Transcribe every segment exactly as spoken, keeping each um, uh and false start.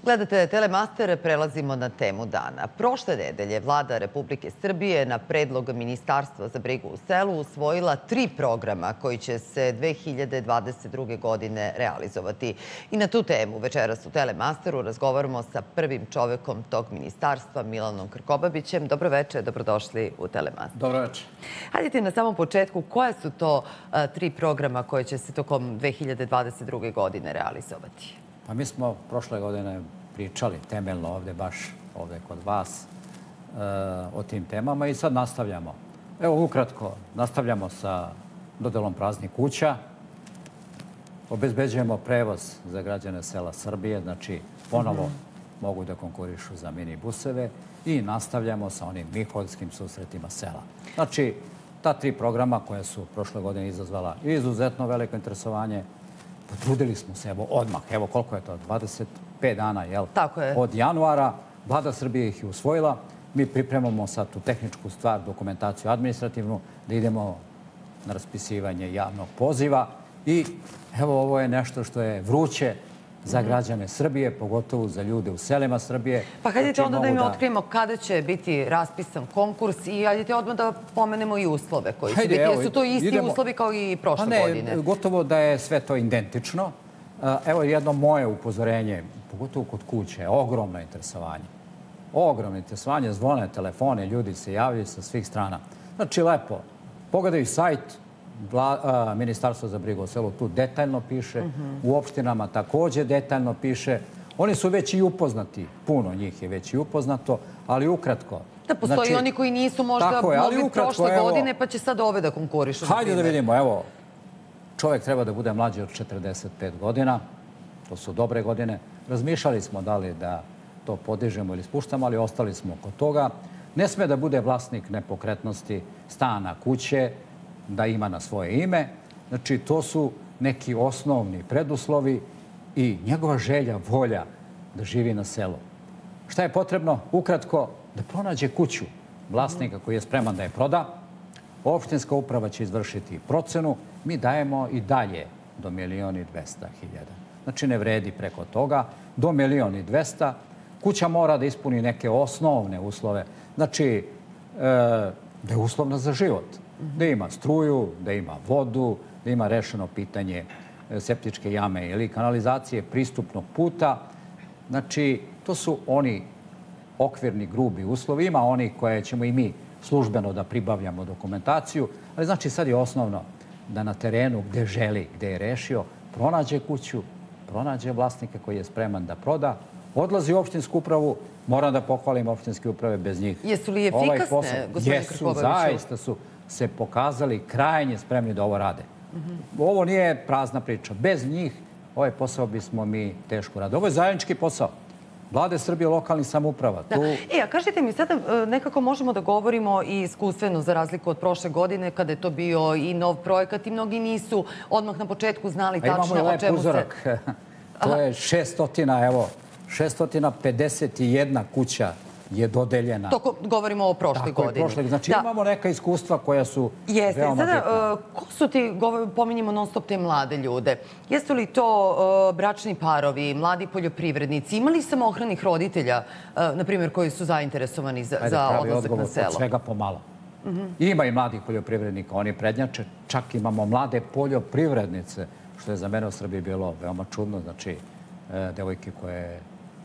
Gledate Telemaster, prelazimo na temu dana. Prošle nedelje Vlada Republike Srbije na predlog Ministarstva za brigu o selu usvojila tri programa koji će se dve hiljade dvadeset druge. godine realizovati. I na tu temu večeras u Telemasteru razgovaramo sa prvim čovekom tog ministarstva, Milanom Krkobabićem. Dobro večer, dobrodošli u Telemaster. Dobro večer. Hajdete na samom početku, koja su to a, tri programa koje će se tokom dve hiljade dvadeset druge. godine realizovati? Pa mi smo prošle godine pričali temeljno ovde, baš ovde kod vas, o tim temama i sad nastavljamo. Evo, ukratko, nastavljamo sa dodelom praznih kuća. Obezbeđujemo prevoz za građane sela Srbije, znači ponovo mogu da konkurišu za minibuseve i nastavljamo sa onim miholjskim susretima sela. Znači, ta tri programa koja su prošle godine izazvala izuzetno veliko interesovanje, potrudili smo se, evo, odmah, evo koliko je to, dvadeset pet dana, jel? Tako je. Od januara, Vlada Srbije ih je usvojila. Mi pripremamo sad tu tehničku stvar, dokumentaciju administrativnu, da idemo na raspisivanje javnog poziva. I evo, ovo je nešto što je vruće za građane Srbije, pogotovo za ljude u selima Srbije. Pa hajdete onda da im otkrijemo kada će biti raspisan konkurs i hajdete odmah da pomenemo i uslove koji će biti. Jesu to isti uslovi kao i prošle godine? Ne, gotovo da je sve to identično. Evo jedno moje upozorenje, pogotovo kod kuće, ogromno interesovanje. Ogromno interesovanje, zvone, telefone, ljudi se javljaju sa svih strana. Znači, lepo, pogledaju sajt, Ministarstvo za brigu o selu tu detaljno piše, u opštinama takođe detaljno piše. Oni su već i upoznati, puno njih je već i upoznato, ali ukratko. Da, postoji oni koji nisu možda mogli prošle godine, pa će sad ove da konkurišu. Hajde da vidimo, evo, čovjek treba da bude mlađi od četrdeset pet godina, to su dobre godine. Razmišljali smo da li da to podižemo ili spuštamo, ali ostali smo kod toga. Ne sme da bude vlasnik nepokretnosti stana, kuće, da ima na svoje ime. Znači, to su neki osnovni preduslovi i njegova želja, volja da živi na selu. Šta je potrebno? Ukratko, da pronađe kuću vlasnika koji je spreman da je proda. Opštinska uprava će izvršiti procenu. Mi dajemo i dalje do milion i dvesta hiljada. Znači, ne vredi preko toga. Do milion i dvesta. Kuća mora da ispuni neke osnovne uslove. Znači, da je uslovna za život. Da ima struju, da ima vodu, da ima rešeno pitanje septičke jame ili kanalizacije, pristupnog puta. Znači, to su oni okvirni, grubi uslovi. Ima oni koje ćemo i mi službeno da pribavljamo dokumentaciju. Ali znači, sad je osnovno da na terenu gde želi, gde je rešio, pronađe kuću, pronađe vlasnika koji je spreman da proda, odlazi u opštinsku upravu. Moram da pohvalim opštinske uprave, bez njih. Jesu li efikasne, gospodine Krkobabiću? Jesu, zaista su se pokazali krajnje spremni da ovo rade. Ovo nije prazna priča. Bez njih ovaj posao bismo mi teško radili. Ovo je zajednički posao. Vlade Srbije, lokalnih samouprava. E, a kažete mi, sada nekako možemo da govorimo i iskustveno za razliku od prošle godine, kada je to bio i nov projekat i mnogi nisu odmah na početku znali tačno o čemu se... Imamo i lep uzorak. To je šeststotina, evo, šeststo pedeset jedna kuća je dodeljena. To govorimo o prošloj godini. Znači, imamo neka iskustva koja su veoma bitna. Sada, ko su ti, pominjemo non stop te mlade ljude? Jesu li to bračni parovi, mladi poljoprivrednici? Ima li samohranih roditelja, na primjer, koji su zainteresovani za odlazak na selo? Od svega pomalo. Ima i mladih poljoprivrednika, oni prednjače. Čak imamo mlade poljoprivrednice, što je za mene u Srbiji bilo veoma čudno. Znači, devojke koje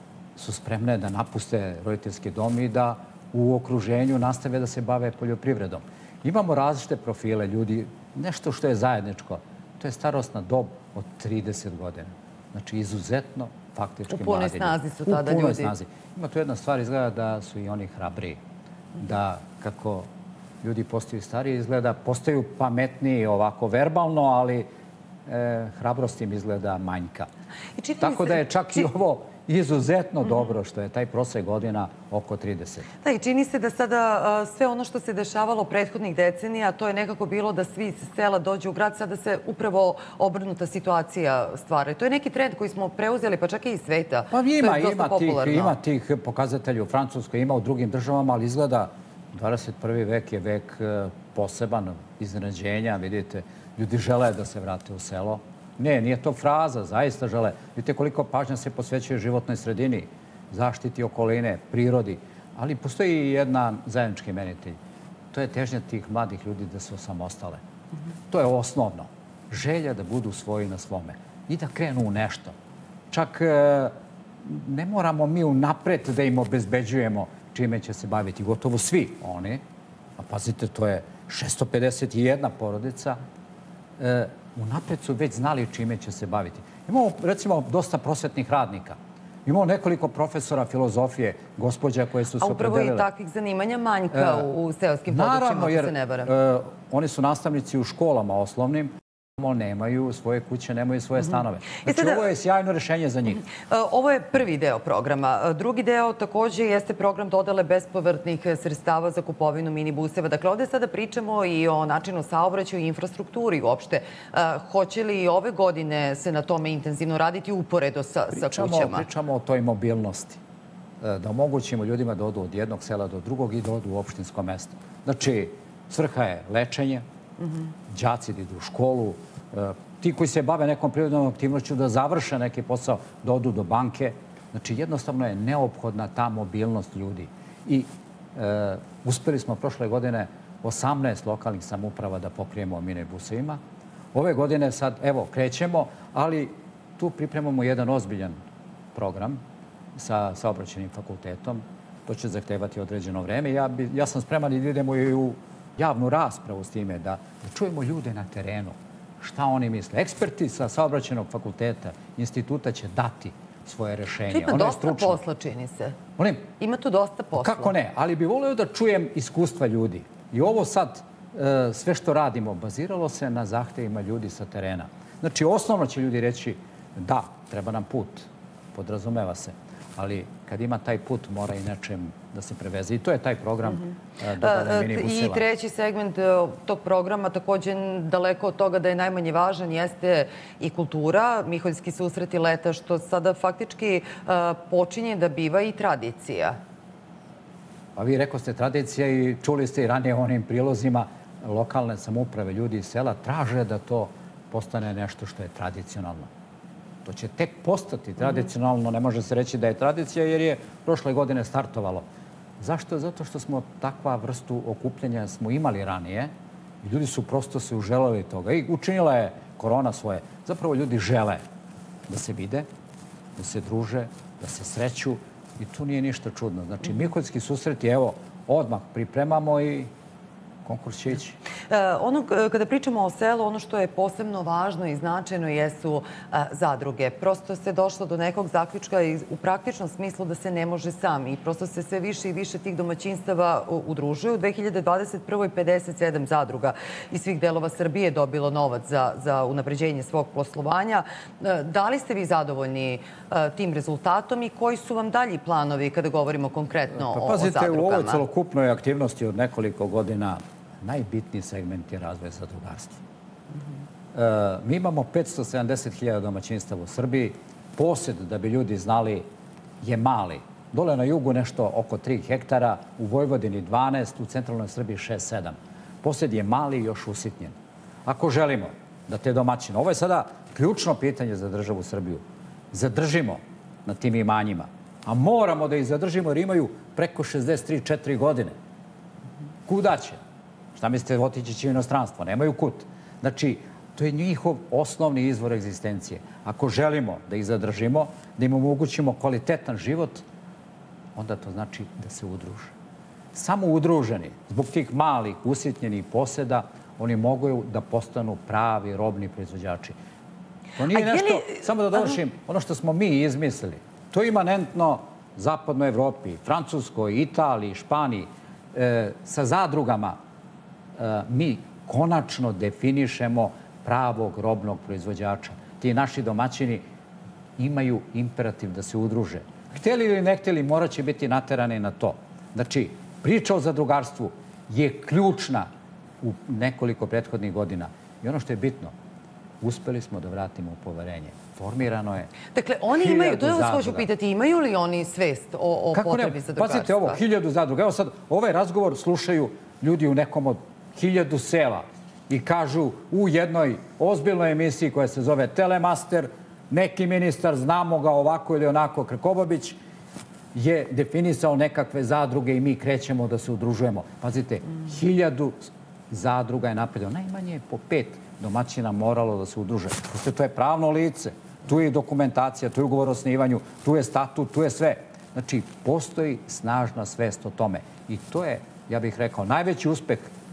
su spremne da napuste roditeljski dom i da u okruženju nastave da se bave poljoprivredom. Imamo različite profile ljudi. Nešto što je zajedničko, to je starosna dob od trideset godina. Znači, izuzetno faktički mladi. U punoj snazi su tada ljudi. U punoj snazi. Ima tu jedna stvar, izgleda da su i oni hrabriji. Da, kako ljudi postaju stariji, izgleda, postaju pametniji ovako verbalno, ali hrabrost im izgleda manjka. Tako da je čak i ovo izuzetno dobro što je taj prosek godina oko trideset. Da, i čini se da sada sve ono što se dešavalo prethodnih decenija, to je nekako bilo da svi iz sela dođu u grad, sada se upravo obrnuta situacija stvara. To je neki trend koji smo preuzeli, pa čak i iz sveta. Pa ima tih pokazatelja u Francuskoj, ima u drugim državama, ali izgleda dvadeset prvi vek je vek poseban, iznenađenja, vidite. Ljudi žele da se vrate u selo. Ne, nije to fraza, zaista žele. Vidite koliko pažnja se posvećuje životnoj sredini, zaštiti okoline, prirodi. Ali postoji i jedna zajednički imenitelj. To je težnja tih mladih ljudi da se osamostale. To je osnovno. Želja da budu svoji na svome i da krenu u nešto. Čak ne moramo mi unapred da im obezbeđujemo čime će se baviti. Gotovo svi oni, a pazite, to je šesto pedeset jedna porodica, unapred su već znali čime će se baviti. Imamo, recimo, dosta prosvetnih radnika. Imamo nekoliko profesora filozofije, gospođa koje su se opredelile. A upravo i takvih zanimanja manjka u seoskim područjima, ako se ne varam. Naravno, jer oni su nastavnici u školama osnovnim, nemaju svoje kuće, nemaju svoje stanove. Znači, ovo je sjajno rešenje za njih. Ovo je prvi deo programa. Drugi deo takođe jeste program dodele bespovratnih sredstava za kupovinu minibuseva. Dakle, ovde sada pričamo i o načinu saobraćaja i infrastrukturi uopšte. Hoće li i ove godine se na tome intenzivno raditi uporedo sa kućama? Pričamo o toj mobilnosti. Da omogućimo ljudima da odu od jednog sela do drugog i da odu u opštinsko mesto. Znači, svrha je lečenje, đaci da idu u školu, ti koji se bave nekom prirodnom aktivnošću da završe neki posao, da odu do banke. Znači, jednostavno je neophodna ta mobilnost ljudi. I uspeli smo prošle godine osamnaest lokalnih samouprava da pokrijemo minibusevima. Ove godine sad, evo, krećemo, ali tu pripremamo jedan ozbiljan program sa saobraćajnim fakultetom. To će zahtevati određeno vreme. Ja sam spreman i da idemo i u javnu raspravu s time, da čujemo ljude na terenu, šta oni misle. Eksperti sa saobraćajnog fakulteta, instituta će dati svoje rešenje. Ima dosta posla, čini se. Molim? Ima tu dosta posla. Kako ne? Ali bi volio da čujem iskustva ljudi. I ovo sad, sve što radimo, baziralo se na zahtevima ljudi sa terena. Znači, osnovno će ljudi reći da, treba nam put, podrazumeva se. Ali kad ima taj put, mora i nečem da se preveze. I to je taj program dodele minibuseva. I treći segment tog programa, takođe daleko od toga da je najmanje važan, jeste i kultura. Miholjski susreti leta, što sada faktički počinje da biva i tradicija. Pa vi rekao ste tradicija i čuli ste i ranije o onim prilozima lokalne samouprave, ljudi iz sela traže da to postane nešto što je tradicionalno. To će tek postati tradicionalno, ne može se reći da je tradicija, jer je prošle godine startovalo. Zašto? Zato što smo takva vrstu okupljanja smo imali ranije i ljudi su prosto se uželeli toga. I učinila je korona svoje. Zapravo ljudi žele da se vide, da se druže, da se sreću i tu nije ništa čudno. Znači, Miholjski susreti, evo, odmah pripremamo i konkurs će ići. Kada pričamo o selu, ono što je posebno važno i značajno jesu zadruge. Prosto se došlo do nekog zaključka u praktičnom smislu da se ne može sam i prosto se sve više i više tih domaćinstava udružuju. U dve hiljade dvadeset prvoj pedeset sedam zadruga iz svih delova Srbije dobilo novac za unapređenje svog poslovanja. Da li ste vi zadovoljni tim rezultatom i koji su vam dalji planovi kada govorimo konkretno o zadrugama? Pazite, u ovoj celokupnoj aktivnosti od nekoliko godina najbitniji segment je razvoj zadrugarstva. Mi imamo petsto sedamdeset hiljada domaćinstava u Srbiji. Posed, da bi ljudi znali, je mali. Dole na jugu nešto oko tri hektara, u Vojvodini dvanaest, u centralnoj Srbiji šest sedam. Posed je mali i još usitnjen. Ako želimo da te domaćine, ovo je sada ključno pitanje za državu Srbiju, zadržimo na tim imanjima, a moramo da ih zadržimo jer imaju preko šezdeset tri četiri godine. Kuda će? Šta mislite, otići će u inostranstvo? Nemaju kut. Znači, to je njihov osnovni izvor egzistencije. Ako želimo da ih zadržimo, da im omogućimo kvalitetan život, onda to znači da se udruže. Samo udruženi, zbog tih malih, usitnjenih poseda, oni mogu da postanu pravi robni proizvođači. To nije nešto, samo da dovršim, ono što smo mi izmislili. To je imanentno zapadnoj Evropi, Francuskoj, Italiji, Španiji. Sa zadrugama mi konačno definišemo pravog robnog proizvođača. Ti naši domaćini imaju imperativ da se udruže. Hteli ili ne hteli, morat će biti naterani na to. Znači, priča o zadrugarstvu je ključna u nekoliko prethodnih godina. I ono što je bitno, uspeli smo da vratimo poverenje. Formirano je hiljadu zadruga. Dakle, oni imaju, to je vas hoću pitati, imaju li oni svest o potrebi zadrugarstva? Pazite ovo, hiljadu zadruga. Evo sad, ovaj razgovor slušaju ljudi u nekom od hiljadu sela. i kažu u jednoj ozbiljnoj emisiji koja se zove Telemaster, neki ministar, znamo ga ovako ili onako, Krkobabić, je definisao nekakve zadruge i mi krećemo da se udružujemo. Pazite, hiljadu zadruga je napravljeno. Najmanje je po pet domaćina moralo da se udruže. Prosto to je pravno lice, tu je i dokumentacija, tu je ugovor o osnivanju, tu je statut, tu je sve. Znači, postoji snažna svest o tome. I to je, ja bih rekao, najveći uspeh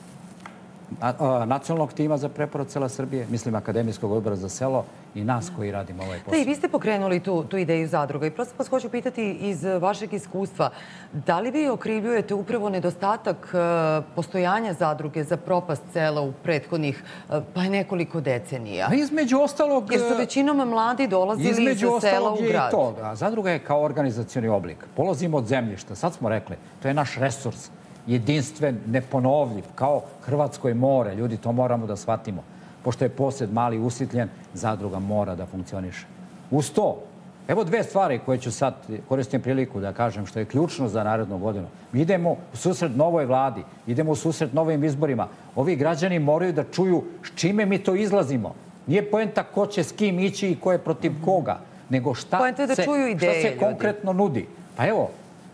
nacionalnog tima za preporod sela Srbije, mislim Akademijskog odbora za selo i nas koji radimo ovaj posao. Da, i vi ste pokrenuli tu, tu ideju zadruga i prosto vas hoću pitati iz vašeg iskustva, da li vi okrivljujete upravo nedostatak postojanja zadruge za propast sela u prethodnih pa nekoliko decenija? A između ostalog... Jer su većinom mladi dolazili iz sela u grad. Između ostalog je i to. Zadruga je kao organizacioni oblik. Polazimo od zemljišta. Sad smo rekli, to je naš resurs. Jedinstven, neponovljiv, kao Hrvatsko more. Ljudi, to moramo da shvatimo. Pošto je posjed mali usitljen, zadruga mora da funkcioniše. Uz to, evo dve stvari koje ću sad, koristim priliku da kažem, što je ključno za narednu godinu. Mi idemo u susret novoj vladi, idemo u susret novim izborima. Ovi građani moraju da čuju s čime mi to izlazimo. Nije poenta ko će s kim ići i ko je protiv koga, nego šta se konkretno nudi. Pa evo,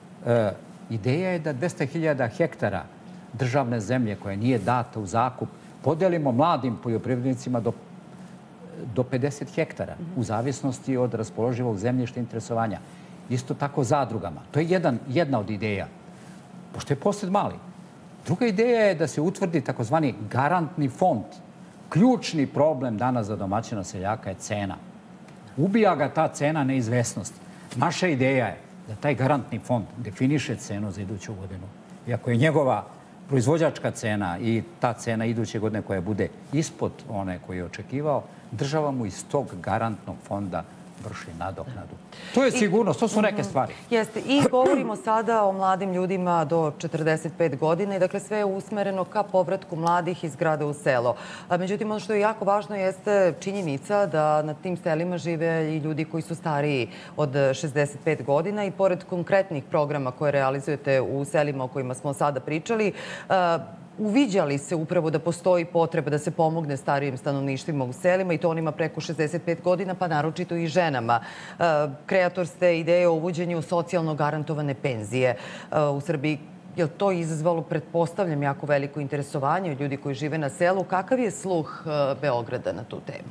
ideja je da dvesta hiljada hektara državne zemlje koja nije data u zakup podelimo mladim poljoprivrednicima do, do pedeset hektara u zavisnosti od raspoloživog zemljišta i interesovanja. Isto tako zadrugama. To je jedan, jedna od ideja. Pošto je posjed mali. Druga ideja je da se utvrdi takozvani garantni fond. Ključni problem danas za domaćina seljaka je cena. Ubija ga ta cena neizvesnost. Naša ideja je da taj garantni fond definiše cenu za iduću godinu. I ako je njegova proizvođačka cena i ta cena iduće godine koja bude ispod one koje je očekivao, država mu iz tog garantnog fonda vrši nadoknadu. To je sigurnost, to su neke stvari. Jeste. I govorimo sada o mladim ljudima do četrdeset pet godina i dakle sve je usmereno ka povratku mladih iz grada u selo. Međutim, ono što je jako važno jeste činjenica da na tim selima žive i ljudi koji su stariji od šezdeset pet godina i pored konkretnih programa koje realizujete u selima o kojima smo sada pričali, uviđali se upravo da postoji potreba da se pomogne starijim stanovništvima u selima i to onima preko šezdeset pet godina, pa naročito i ženama. Kreator ste ideje o uvođenju socijalno garantovane penzije u Srbiji. Je li to izazvalo, pretpostavljam, jako veliko interesovanje od ljudi koji žive na selu? Kakav je sluh Beograda na tu temu?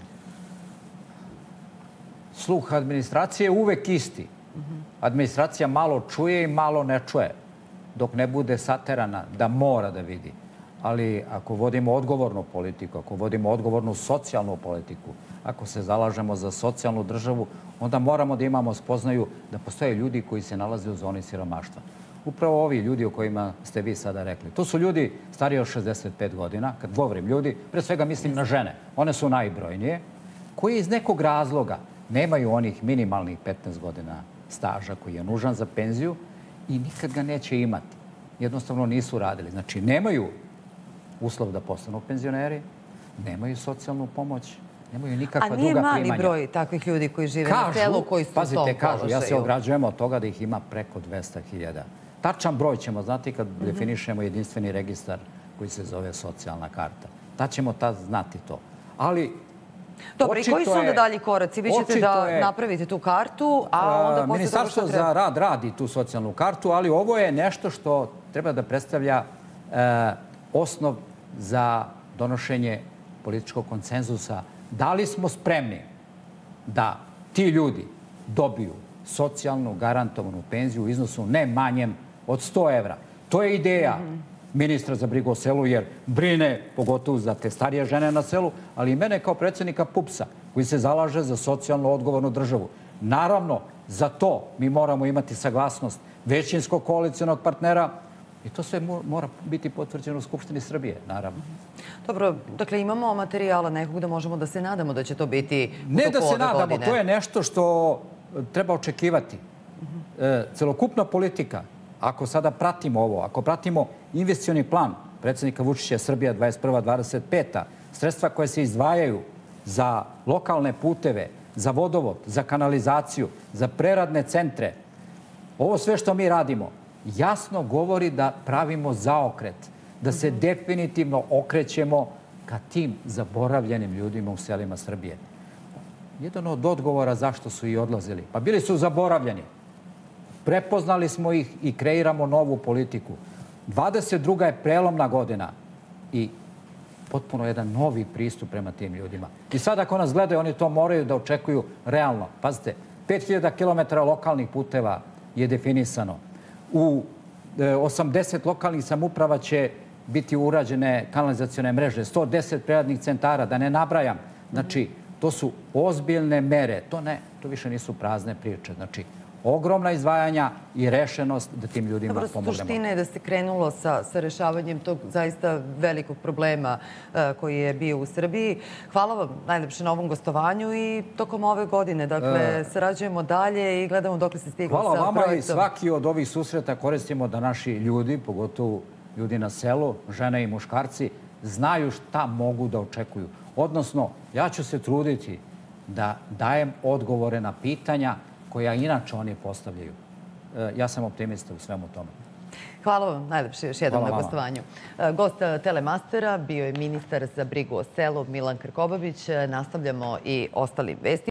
Sluh administracije je uvek isti. Administracija malo čuje i malo ne čuje, dok ne bude saterana da mora da vidi. Ali ako vodimo odgovornu politiku, ako vodimo odgovornu socijalnu politiku, ako se zalažemo za socijalnu državu, onda moramo da imamo spoznaju da postoje ljudi koji se nalaze u zoni siromaštva. Upravo ovi ljudi o kojima ste vi sada rekli. To su ljudi stariji od šezdeset pet godina. Kad govorim ljudi, pre svega mislim na žene. One su najbrojnije, koji iz nekog razloga nemaju onih minimalnih petnaest godina staža koji je nužan za penziju i nikad ga neće imati. Jednostavno nisu radili. Znači, nemaju uslov da postanu penzioneri, nemaju socijalnu pomoć, nemaju nikakva druga primanja. A nije mali broj takvih ljudi koji žive na selu, koji su u tom položaju? Pazite, kažu, ja se ograđujem od toga da ih ima preko dvesta hiljada. Tačan broj ćemo znati kad definišemo jedinstveni registar koji se zove socijalna karta. Tad ćemo tad znati to. Ali dobro, i koji su onda dalji koraci? Vi ćete da napravite tu kartu, a onda posle Ministarstvo za rad radi tu socijalnu kartu, ali ovo je nešto što treba da predstavlja osnov za donošenje političkog konsenzusa. Da li smo spremni da ti ljudi dobiju socijalnu garantovanu penziju u iznosu ne manjem od sto evra? To je ideja ministra za brigu o selu, jer brine pogotovo za te starije žene na selu, ali i mene kao predsjednika pupsa, koji se zalaže za socijalno odgovornu državu. Naravno, za to mi moramo imati saglasnost većinskog koalicionog partnera i to sve mora biti potvrđeno u Skupštini Srbije, naravno. Dobro, dakle, imamo materijala nekog da možemo da se nadamo da će to biti u toku ove godine. Ne da se nadamo, to je nešto što treba očekivati. Celokupna politika, ako sada pratimo ovo, ako pratimo investicioni plan predsjednika Vučića Srbija dvadeset prva dvadeset peta, sredstva koje se izdvajaju za lokalne puteve, za vodovod, za kanalizaciju, za preradne centre, ovo sve što mi radimo jasno govori da pravimo zaokret, da se definitivno okrećemo ka tim zaboravljenim ljudima u selima Srbije. Jedan od odgovora zašto su i odlazili. Pa bili su zaboravljeni. Prepoznali smo ih i kreiramo novu politiku. dvadeset druga je prelomna godina i potpuno jedan novi pristup prema tim ljudima. I sad ako nas gledaju, oni to moraju da očekuju realno. Pazite, pet hiljada kilometara lokalnih puteva je definisano. U osamdeset lokalnih samouprava će biti urađene kanalizacione mreže, sto deset preradnih centara, da ne nabrajam. Znači, to su ozbiljne mere. To ne, to više nisu prazne priče. Znači, ogromna izdvajanja i rešenost da tim ljudima pomognemo. Suština je da se krenulo sa rešavanjem tog zaista velikog problema koji je bio u Srbiji. Hvala vam najlepše na ovom gostovanju i tokom ove godine. Dakle, sarađujemo dalje i gledamo dok li se stiglo sa projektom. Hvala vama i svaki od ovih susreta koristimo da naši ljudi, pogotovo ljudi na selu, žene i muškarci, znaju šta mogu da očekuju. Odnosno, ja ću se truditi da dajem odgovore na pitanja koja inače oni postavljaju. Ja sam optimista u svemu tome. Hvala vam najlepše još jednom na gostovanju. Gost Telemastera bio je ministar za brigu o selu Milan Krkobabić. Nastavljamo i ostalim vestima.